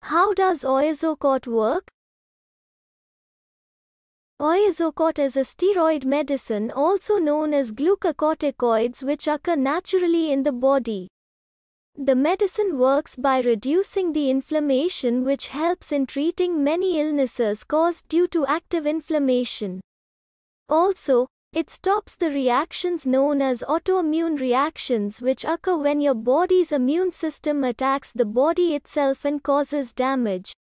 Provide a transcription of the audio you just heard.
How does Oyozocort work? Oyozocort is a steroid medicine also known as glucocorticoids which occur naturally in the body. The medicine works by reducing the inflammation which helps in treating many illnesses caused due to active inflammation. Also, it stops the reactions known as autoimmune reactions which occur when your body's immune system attacks the body itself and causes damage.